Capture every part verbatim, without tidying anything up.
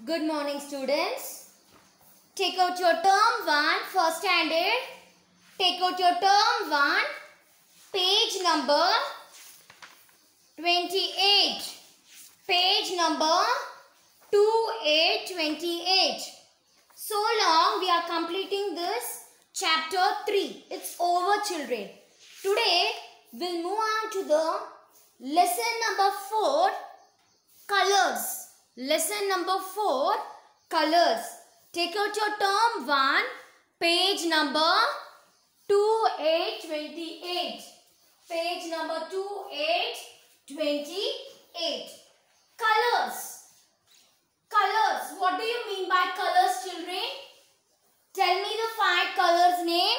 Good morning, students. Take out your term one, first standard. Take out your term one, page number twenty-eight. Page number twenty-eight twenty-eight. So long we are completing this chapter three. It's over, children. Today we'll move on to the lesson number four, colors. Lesson number four, colors. Take out your term one, page number twenty-eight twenty-eight. Page number twenty-eight twenty-eight. Colors. Colors. What do you mean by colors, children? Tell me the five colors name.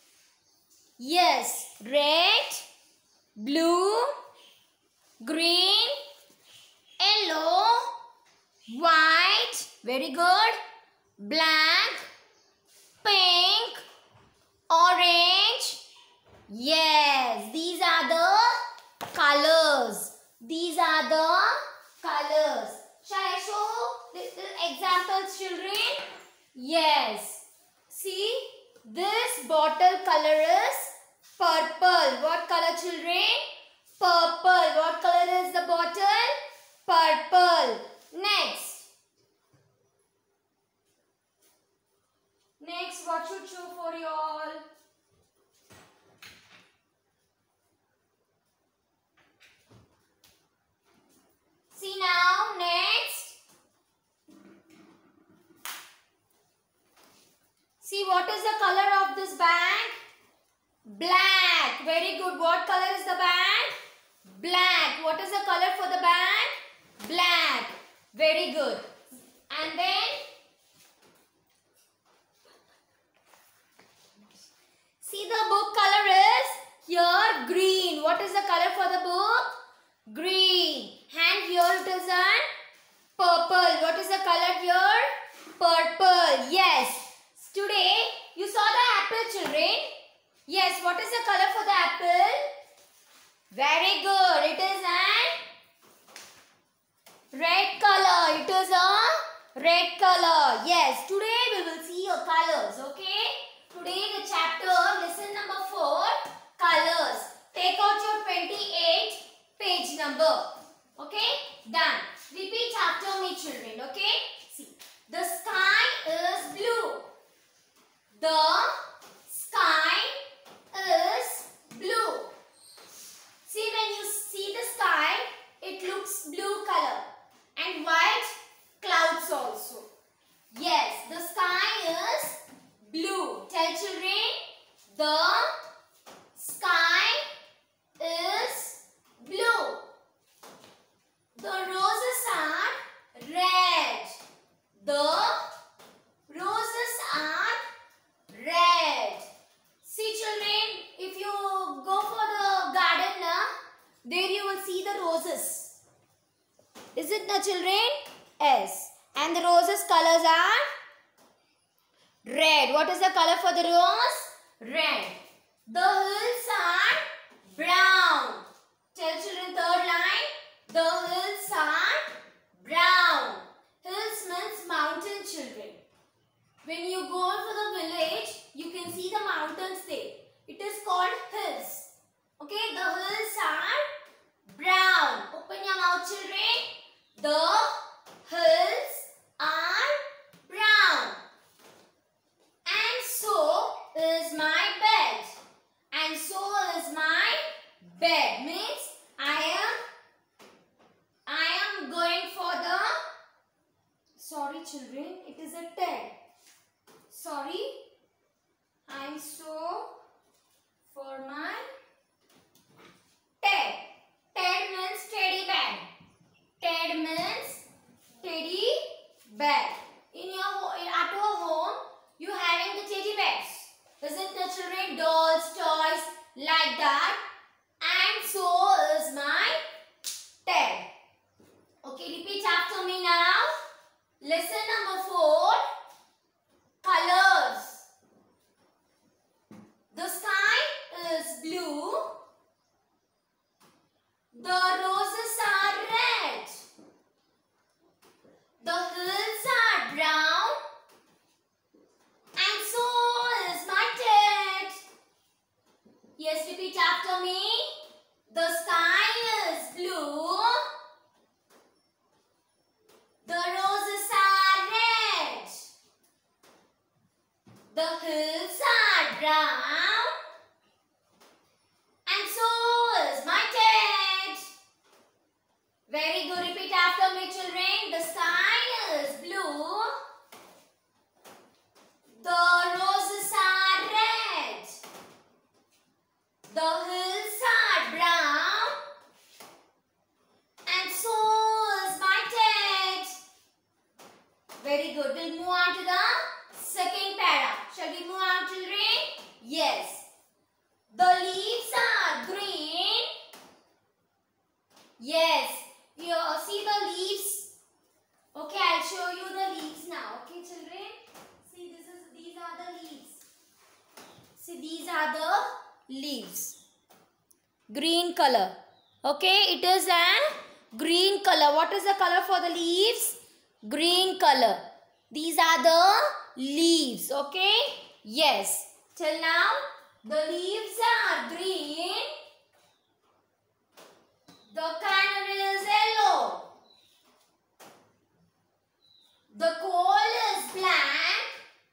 Yes, red, blue, green, yellow, white, very good, black, pink, orange. Yes, these are the colors. These are the colors. Shall I show little examples, children? Yes. See, this bottle color is purple. What color, children? Purple. What color is the bottle? Purple. Next. Next, what should show for you all? See now, next. See, what is the color of this bag? Black. Very good. What color is the bag? Black. What is the color for the bag? Black. Very good. And then see, the book color is here green. What is the color for the book? Green. And here it is an purple. What is the color here? Purple. Yes. Today you saw the apple, children. Yes. What is the color for the apple? Very good. It is an red color. It is a red color. Yes. Today we will see your colors. Okay. Today the chapter lesson number four, colors. Take out your twenty-eight page number. Okay. Done. Repeat after me, children. Okay. See. The sky is blue. The sky is blue. See, when you see the sky, it looks blue color. And white clouds also. Yes, the sky is blue. Tell children, the sky is blue. The roses are red. The roses are red. See, children, if you go for the garden, uh, there you will see the roses. Is it the children? Yes. And the roses colors are red. What is the color for the rose? Red. The hills are brown. Tell children, third line. The hills are brown. Hills means mountain, children. When you go to the village, you can see the mountains there. It is called hills. Okay, the hills are brown. Open your mouth, children. The hills are brown. And so is my bed. And so is my bed. Means I am I am going for the sorry children, it is a ten. Sorry. I am so for my Ted. Ted means teddy bear. Ted means teddy bear. In your at your home, you having the teddy bears. Isn't the children dolls, toys like that? And so is my Ted. Okay, repeat after me now. Lesson number four, colors. The sky is blue. The roses are red. The hills Repeat after me, children. The sky is blue. The roses are red. The hills are brown. And so is my tent. Very good. We'll move on to the second para. Shall we move on, children? Yes. The leaves are green. Yes. You see the leaves. Okay, I'll show you the leaves now. Okay, children. See, this is these are the leaves. See, these are the leaves. Green color. Okay, it is a green color. What is the color for the leaves? Green color. These are the leaves. Okay. Yes. Till now, the leaves are green. The canary is yellow. The coal is black.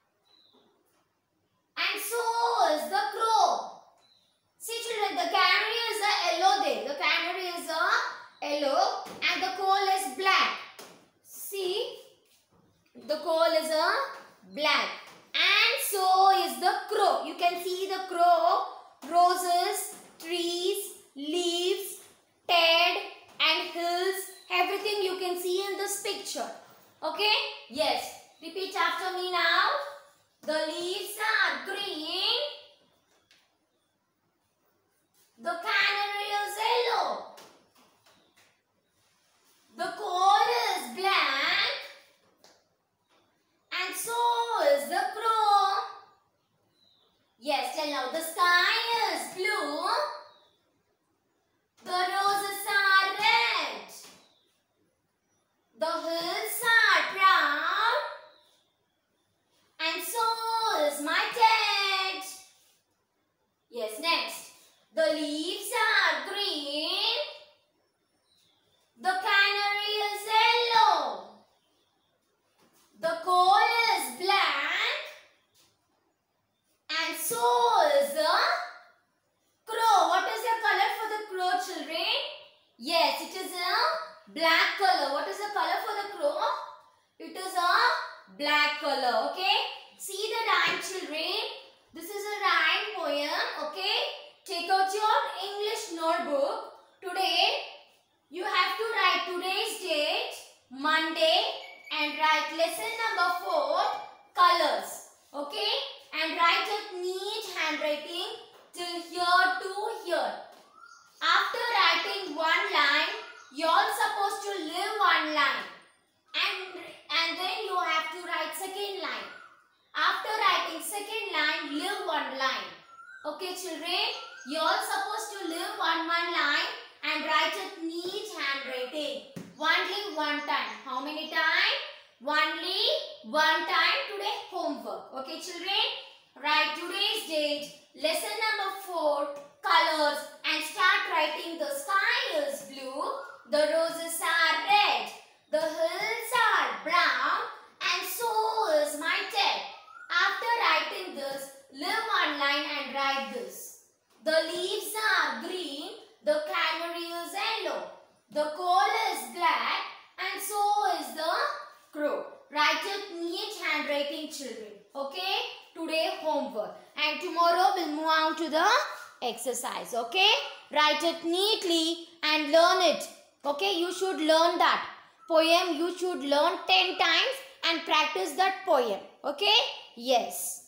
And so is the crow. See, children, the canary is a yellow there. The canary is a yellow and the coal is black. See, the coal is a black. And so is the crow. You can see the crow, roses, trees, leaves, ted and hills. Everything you can see in this picture. Okay? Yes. Repeat after me now. The leaves are green. The canary is yellow. The coal is black. And so is the crow. Yes, tell now. The sky is blue. The roses are red. The hills are brown. And so is my tent. Yes, next. The leaves are green. The canary is yellow. The coal is black. And so is the crow. What is the color for the crow, children? Yes, it is a black color. What is the color for the crow? It is a black color. Okay. See the rhyme, children. This is a rhyme poem. Okay. Take out your English notebook. Today, you have to write today's date, Monday, and write lesson number four, colors. Okay? And write a neat handwriting till here to here. After writing one line, you are supposed to leave one line. And, and then you have to write second line. After writing second line, leave one line. Okay, children? You are supposed to leave one one line and write a neat handwriting. Only one time. How many times? Only one time today homework. Okay, children? Write today's date, lesson number four, colors, and start writing. The sky is blue, the roses are red, the hills are brown, and so is my tent. After writing this, leave one line and write this. The leaves are green, the canary is yellow, the coal is black, and so is the crow. Write it neat handwriting, children. Okay? Today homework. And tomorrow we'll move on to the exercise. Okay? Write it neatly and learn it. Okay? You should learn that poem. You should learn ten times and practice that poem. Okay? Yes.